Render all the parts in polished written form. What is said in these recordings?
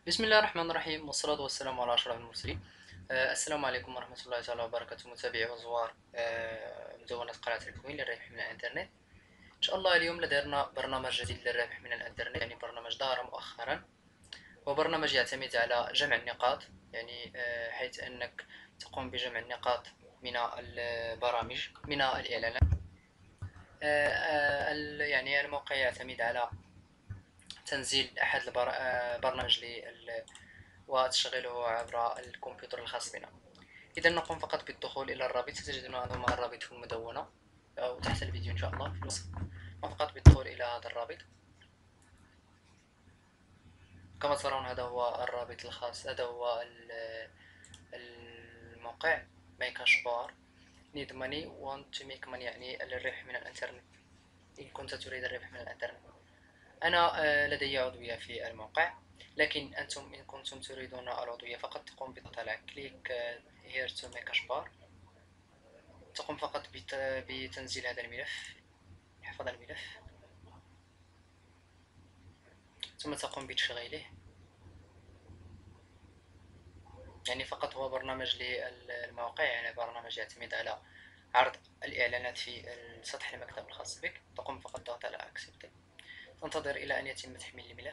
بسم الله الرحمن الرحيم، والصلاة والسلام على أشرف المرسلين. السلام عليكم ورحمة الله تعالى وبركاته، متابعي وزوار مدونة قناة الكوين للربح من الإنترنت. إن شاء الله اليوم لدينا برنامج جديد للربح من الإنترنت، يعني برنامج ظهر مؤخرا. هو برنامج يعتمد على جمع النقاط، يعني حيث أنك تقوم بجمع النقاط من البرامج من الإعلانات. يعني الموقع يعتمد على تنزيل أحد البرنامج وتشغيله عبر الكمبيوتر الخاص بنا. إذا نقوم فقط بالدخول إلى الرابط، ستجدون هذا الرابط في المدونة أو تحت الفيديو إن شاء الله في الوصف. فقط بالدخول إلى هذا الرابط. كما ترون هذا هو الرابط الخاص، هذا هو الموقع مايكاشبار. need money want to make money، يعني الربح من الإنترنت. إن كنت تريد الربح من الإنترنت. أنا لدي عضوية في الموقع، لكن أنتم إن كنتم تريدون العضوية فقط تقوم بضغط على click here to make a bar. تقوم فقط بتنزيل هذا الملف، حفظ الملف، ثم تقوم بتشغيله. يعني فقط هو برنامج للموقع، يعني برنامج يعتمد على عرض الإعلانات في سطح المكتب الخاص بك. تقوم فقط ضغط على accept، تنتظر إلى أن يتم تحميل الملف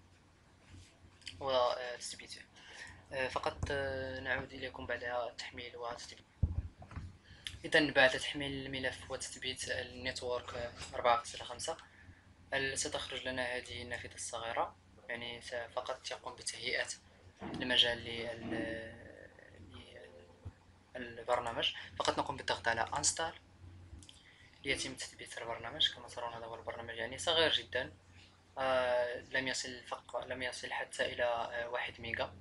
وتثبيته. فقط نعود إليكم بعد التحميل وتثبيت. إذا بعد تحميل الملف وتثبيت النتورك 4.5 ستخرج لنا هذه النافذة الصغيرة، يعني فقط تقوم بتهيئة المجال للبرنامج. فقط نقوم بالضغط على انستال ليتم تثبيت البرنامج. كما ترون هذا هو البرنامج، يعني صغير جدا. لم يصل حتى إلى 1 ميجا.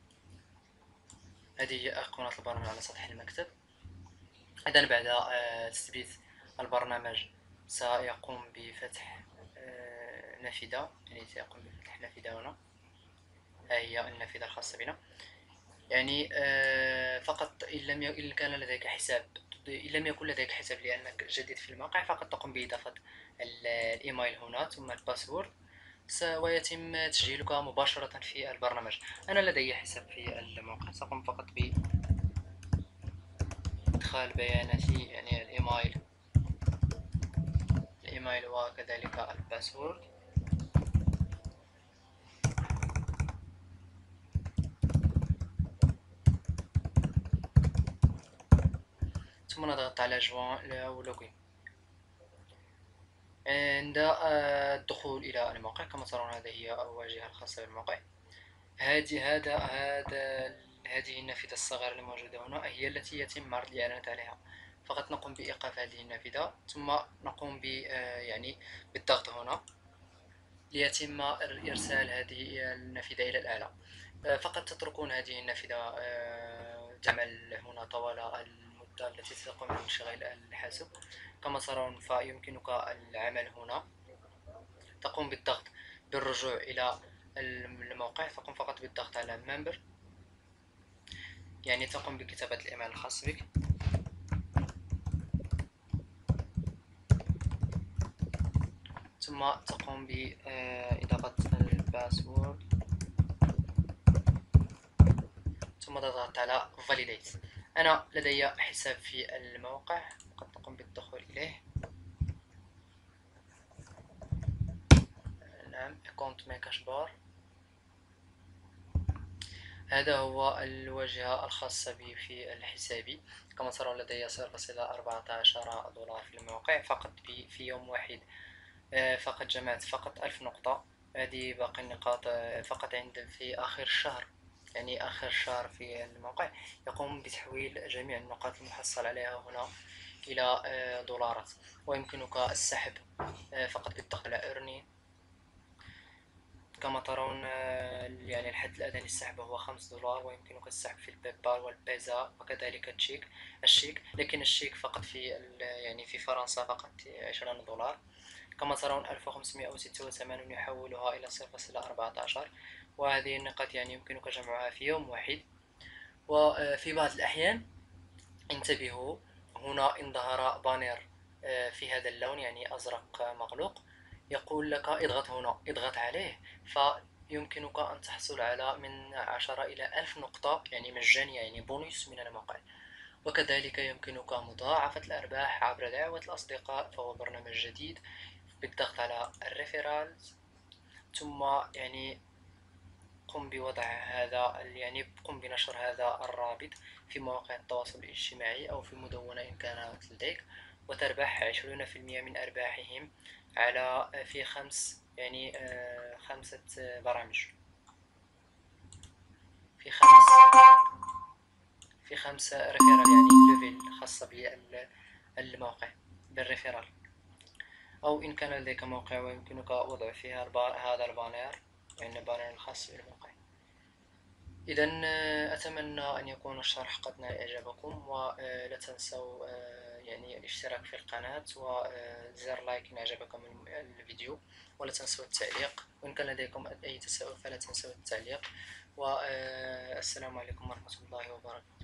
هذه هي أيقونة البرنامج على سطح المكتب. إذا بعد تثبيت البرنامج سيقوم بفتح نافذة، يعني سيقوم بفتح نافذة هنا. ها هي النافذة الخاصة بنا. يعني فقط إن كان لديك حساب، إن لم يكن لديك حساب لأنك جديد في الموقع، فقط تقوم بإضافة الإيميل هنا ثم الباسورد، ويتم تسجيلك مباشرة في البرنامج. أنا لدي حساب في الموقع، سأقوم فقط بإدخال بياناتي، يعني الإيميل وكذلك الباسورد. ثم نضغط على جوان أو لوجين. عند الدخول إلى الموقع كما ترون هذه هي الواجهة الخاصة بالموقع. هذه النافذة الصغيرة الموجودة هنا هي التي يتم عرض الإعلانات عليها. فقط نقوم بإيقاف هذه النافذة، ثم نقوم يعني بالضغط هنا ليتم إرسال هذه النافذة إلى الأعلى. فقط تتركون هذه النافذة تعمل هنا طوال المدة التي ستقوم بتشغيل الحاسوب. كما ترون فيمكنك العمل هنا. تقوم بالضغط بالرجوع إلى الموقع، تقوم فقط بالضغط على member، يعني تقوم بكتابة الإيميل الخاص بك، ثم تقوم بإضافة الباسورد، ثم تضغط على validate. أنا لدي حساب في الموقع، قد تقوم بالدخول إليه. نعم، account مايكاشبار. هذا هو الواجهة الخاصة بي في الحسابي. كما ترون لدي صرف إلى 14 دولار في الموقع فقط في يوم واحد. فقط جمعت فقط 1000 نقطة. هذه باقي النقاط فقط في آخر الشهر، يعني آخر الشهر في الموقع يقوم بتحويل جميع النقاط المحصل عليها هنا إلى دولارات. ويمكنك السحب فقط بالضغط على earning. كما ترون يعني الحد الأدنى للسحب هو 5 دولار، ويمكنك السحب في البيبال والبيزا وكذلك الشيك، لكن الشيك فقط يعني في فرنسا فقط 20 دولار. كما ترون 1586 يحولها إلى 0.14. وهذه النقاط يعني يمكنك جمعها في يوم واحد. وفي بعض الأحيان انتبهوا، هنا إن ظهر بانر في هذا اللون، يعني أزرق مغلوق، يقول لك اضغط هنا، اضغط عليه يمكنك أن تحصل على من 10 إلى 1000 نقطة يعني مجانية، يعني بونus من الموقع. وكذلك يمكنك مضاعفة الأرباح عبر دعوة الأصدقاء، فهو برنامج جديد بالضغط على الريفيرالز، ثم يعني قم بوضع هذا يعني قم بنشر هذا الرابط في مواقع التواصل الاجتماعي أو في مدونة إن كانت لديك، وتربح 20% من أرباحهم على في يعني 5 برامج، في خمس في 5 ريفيرال يعني ليفل خاصة بالموقع بالريفيرال. أو إن كان لديك موقع ويمكنك وضع فيها هذا البانر، يعني البانر الخاص بالموقع. إذا أتمنى أن يكون الشرح قد نال إعجابكم، ولا تنسوا يعني الاشتراك في القناة وزر لايك إن أعجبكم الفيديو، ولا تنسوا التعليق، وإن كان لديكم أي تساؤل فلا تنسوا التعليق. والسلام عليكم ورحمة الله وبركاته.